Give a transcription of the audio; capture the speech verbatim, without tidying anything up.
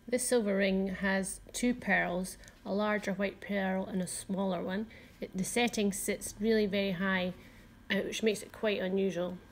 This silver ring has two pearls, a larger white pearl and a smaller one. It, the setting sits really very high, uh, which makes it quite unusual.